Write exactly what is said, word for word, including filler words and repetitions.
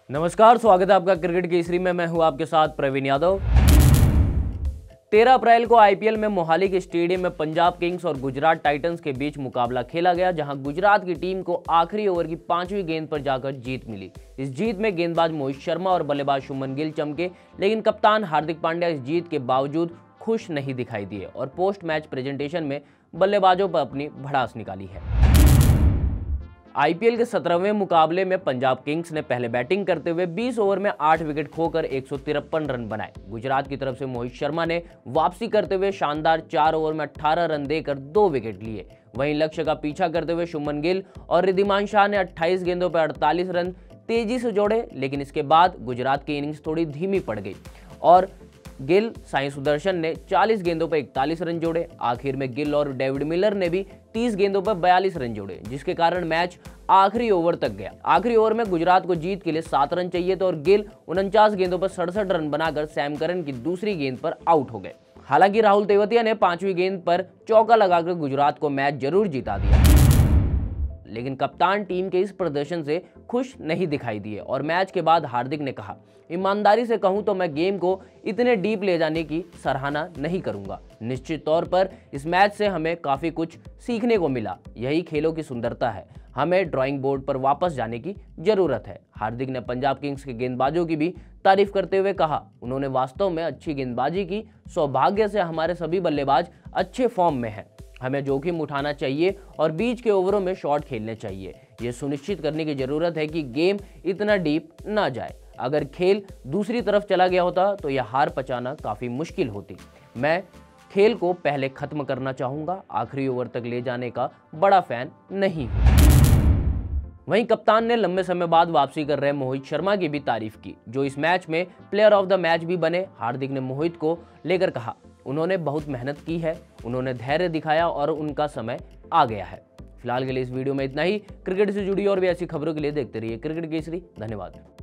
नमस्कार, स्वागत है आपका क्रिकेट केसरी में। मैं हूं आपके साथ प्रवीण यादव। तेरह अप्रैल को आईपीएल में मोहाली के स्टेडियम में पंजाब किंग्स और गुजरात टाइटंस के बीच मुकाबला खेला गया, जहां गुजरात की टीम को आखिरी ओवर की पांचवी गेंद पर जाकर जीत मिली। इस जीत में गेंदबाज मोहित शर्मा और बल्लेबाज शुभमन गिल चमके, लेकिन कप्तान हार्दिक पांड्या इस जीत के बावजूद खुश नहीं दिखाई दिए और पोस्ट मैच प्रेजेंटेशन में बल्लेबाजों पर अपनी भड़ास निकाली है। आईपीएल के सत्रहवें मुकाबले में पंजाब किंग्स ने पहले बैटिंग करते हुए बीस ओवर में आठ विकेट खोकर एक सौ तिरपन रन बनाए। गुजरात की तरफ से मोहित शर्मा ने वापसी करते हुए शानदार चार ओवर में अठारह रन देकर दो विकेट लिए। वहीं लक्ष्य का पीछा करते हुए शुभमन गिल और रिद्धिमान शाह ने अट्ठाईस गेंदों पर अड़तालीस रन तेजी से जोड़े, लेकिन इसके बाद गुजरात की इनिंग्स थोड़ी धीमी पड़ गई और गिल साई सुदर्शन ने चालीस गेंदों पर इकतालीस रन जोड़े। आखिर में गिल और डेविड मिलर ने भी तीस गेंदों पर बयालीस रन जोड़े, जिसके कारण मैच आखिरी ओवर तक गया। आखिरी ओवर में गुजरात को जीत के लिए सात रन चाहिए थे और गिल उनचास गेंदों पर सड़सठ रन बनाकर सैम करन की दूसरी गेंद पर आउट हो गए। हालांकि राहुल तेवतिया ने पांचवी गेंद पर चौका लगाकर गुजरात को मैच जरूर जिता दिया, लेकिन कप्तान टीम के इस प्रदर्शन से खुश नहीं दिखाई दिए और मैच के बाद हार्दिक ने कहा, ईमानदारी से कहूं तो मैं गेम को इतने डीप ले जाने की सराहना नहीं करूंगा। निश्चित तौर पर इस मैच से हमें काफी कुछ सीखने को मिला। यही खेलों की सुंदरता है। हमें ड्राइंग बोर्ड पर वापस जाने की जरूरत है। हार्दिक ने पंजाब किंग्स के गेंदबाजों की भी तारीफ करते हुए कहा, उन्होंने वास्तव में अच्छी गेंदबाजी की। सौभाग्य से हमारे सभी बल्लेबाज अच्छे फॉर्म में हैं। हमें जोखिम उठाना चाहिए और बीच के ओवरों में शॉट खेलने चाहिए। ये सुनिश्चित करने की जरूरत है कि गेम इतना डीप ना जाए। अगर खेल दूसरी तरफ चला गया होता तो यह हार पचाना काफी मुश्किल होती। मैं खेल को पहले खत्म करना चाहूंगा, आखिरी ओवर तक ले जाने का बड़ा फैन नहीं हूं। वहीं कप्तान ने लंबे समय बाद वापसी कर रहे मोहित शर्मा की भी तारीफ की, जो इस मैच में प्लेयर ऑफ द मैच भी बने। हार्दिक ने मोहित को लेकर कहा, उन्होंने बहुत मेहनत की है, उन्होंने धैर्य दिखाया और उनका समय आ गया है। फिलहाल के लिए इस वीडियो में इतना ही। क्रिकेट से जुड़ी और भी ऐसी खबरों के लिए देखते रहिए क्रिकेट केसरी। धन्यवाद।